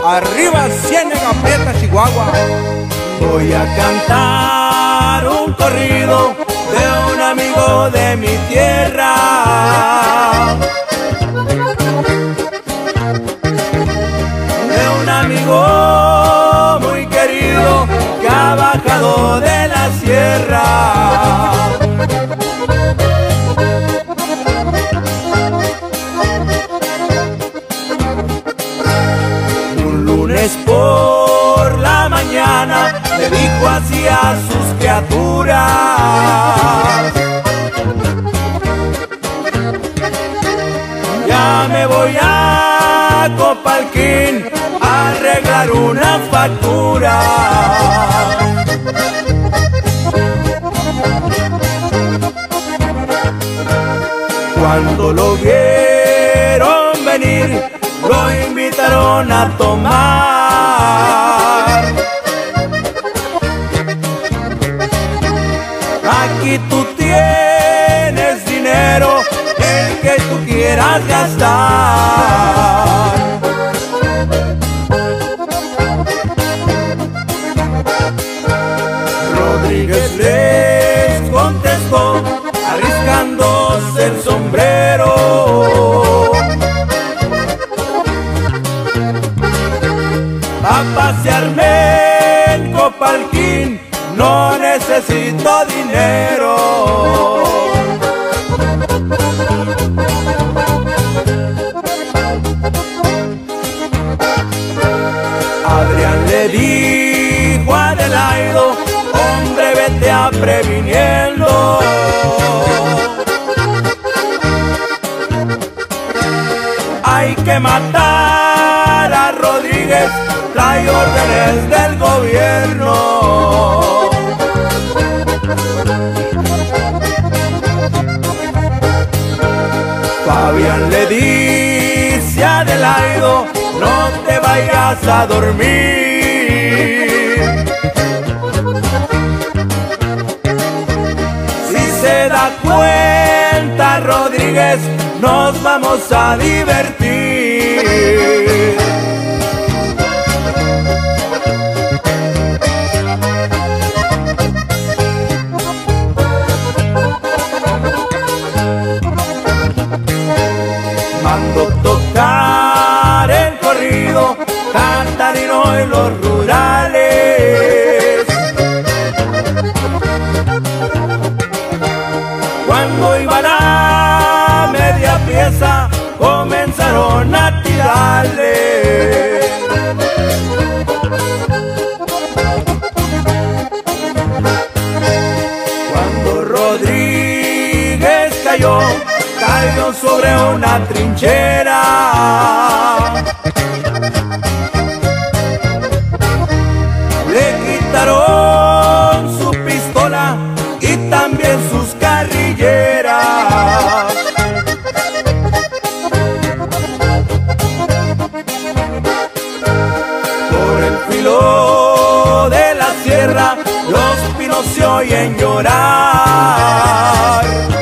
Arriba Ciénega Prieta, Chihuahua. Voy a cantar un corrido de un amigo de mi tierra, de un amigo muy querido que ha bajado de la sierra. Un lunes por la mañana le dijo así a sus criaturas: ya me voy a Copalquín a arreglar una factura. Cuando lo vieron venir, lo invitaron a tomar. Aquí tú tienes dinero, el que tú quieras gastar. Rodríguez les contestó, arriscándose el sombrero: a pasearme en Copalquín no necesito dinero. Adrián le dijo a Adelaido: hombre, vete a previniendo. Hay que matar a Rodríguez, trae órdenes del gobierno. Fabián le dice a Adelaido: no te vayas a dormir. Si se da cuenta Rodríguez, nos vamos a divertir. Mando tocar el corrido cantarino en los rurales. Cuando iban a media pieza, comenzaron a tirarle. Cuando Rodríguez cayó sobre una trinchera. Le quitaron su pistola y también sus carrilleras. Por el filo de la sierra los pinos se oyen llorar.